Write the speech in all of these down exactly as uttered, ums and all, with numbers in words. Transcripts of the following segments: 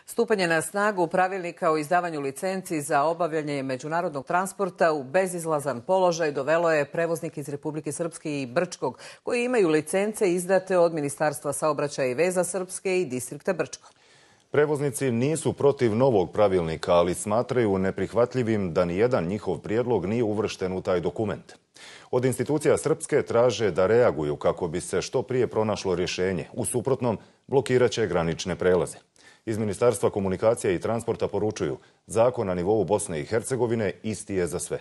Stupanje na snagu pravilnika o izdavanju licenci za obavljanje međunarodnog transporta u bezizlazan položaj dovelo je prevoznike iz Republike Srpske i Brčkog, koji imaju licence izdate od Ministarstva saobraćaja i veza Srpske i distrikta Brčko. Prevoznici nisu protiv novog pravilnika, ali smatraju neprihvatljivim da nijedan njihov prijedlog nije uvršten u taj dokument. Od institucija Srpske traže da reaguju kako bi se što prije pronašlo rješenje. U suprotnom, blokirat će granične prelaze. Iz Ministarstva komunikacija i transporta poručuju, zakon na nivou Bosne i Hercegovine isti je za sve.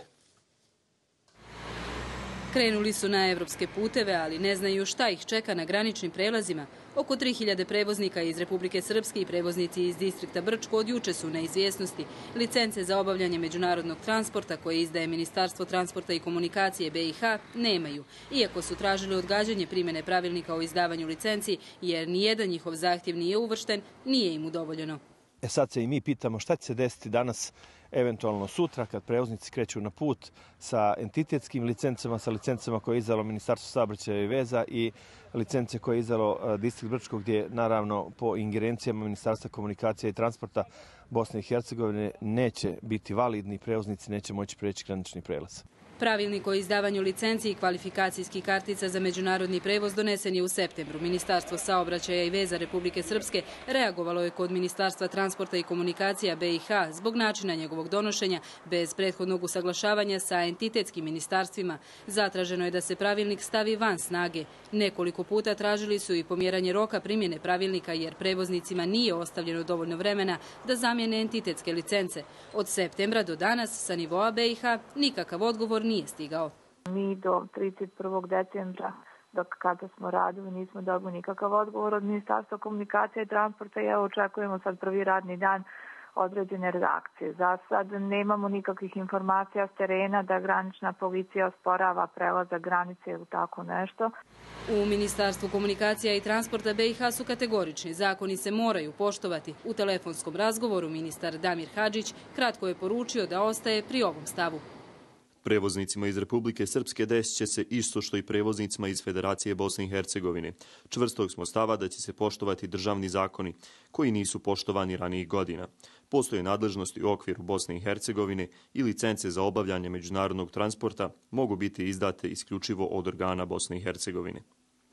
Krenuli su na evropske puteve, ali ne znaju šta ih čeka na graničnim prelazima. Oko tri hiljade prevoznika iz Republike Srpske i prevoznici iz distrikta Brčko od juče su na izvjesnosti. Licence za obavljanje međunarodnog transporta koje izdaje Ministarstvo transporta i komunikacije B i H nemaju, iako su tražili odgađanje primjene pravilnika o izdavanju licenci, jer nijedan njihov zahtjev nije uvršten, nije im udovoljeno. E sad se i mi pitamo šta će se desiti danas, eventualno sutra, kad prevoznici kreću na put sa entitetskim licencama, sa licencama koje je izdalo Ministarstvo saobraćaja i veza i licence koje je izdalo distrikt Brčko, gdje naravno po ingerencijama Ministarstva komunikacija i transporta Bosne i Hercegovine neće biti validni, prevoznici neće moći preći granični prelaz. Pravilnik o izdavanju licenci i kvalifikacijskih kartica za međunarodni prevoz donesen je u septembru. Ministarstvo saobraćaja i veza Republike Srpske reagovalo je kod Ministarstva transporta i komunikacija B i H zbog načina njegovog donošenja bez prethodnog usaglašavanja sa entitetskim ministarstvima. Zatraženo je da se pravilnik stavi van snage. Nekoliko puta tražili su i pomjeranje roka primjene pravilnika jer prevoznicima nije ostavljeno dovoljno vremena da zamijene entitetske licence. Od septembra do danas sa nivoa B i H nikakav odgovor nije stigao. Mi do trideset prvog decembra, dok kada smo radili, nismo dobili nikakav odgovor od Ministarstva komunikacije i transporta i evo očekujemo sad prvi radni dan određene reakcije. Za sad nemamo nikakvih informacija s terena da granična policija osporava prelazak granice ili tako nešto. U Ministarstvu komunikacija i transporta B i H su kategorični. Zakoni se moraju poštovati. U telefonskom razgovoru ministar Damir Hadžić kratko je poručio da ostaje pri ovom stavu. Prevoznicima iz Republike Srpske desit će se isto što i prevoznicima iz Federacije Bosne i Hercegovine. Čvrstog smo stava da će se poštovati državni zakoni, koji nisu poštovani ranijih godina. Postoje nadležnosti u okviru Bosne i Hercegovine i licence za obavljanje međunarodnog transporta mogu biti izdate isključivo od organa Bosne i Hercegovine.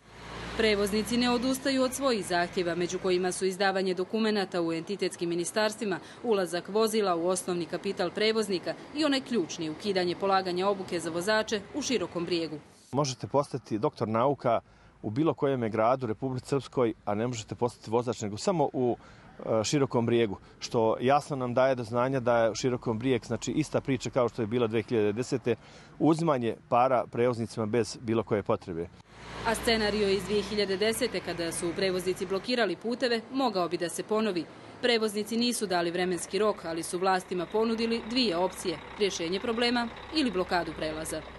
Prevoznici ne odustaju od svojih zahtjeva, među kojima su izdavanje dokumenata u entitetskim ministarstvima, ulazak vozila u osnovni kapital prevoznika i onaj ključni ukidanje polaganja obuke za vozače u Širokom Brijegu. Možete postati doktor nauka u bilo kojem gradu Republike Srpskoj, a ne možete postati vozač nego samo u Širokom Brijegu, što jasno nam daje do znanja da je Širokom Brijeg, znači ista priča kao što je bila dve hiljade desete. uzimanje para prevoznicima bez bilo koje potrebe. A scenario iz dvije hiljade desete kada su prevoznici blokirali puteve mogao bi da se ponovi. Prevoznici nisu dali vremenski rok, ali su vlastima ponudili dvije opcije, rješenje problema ili blokadu prelaza.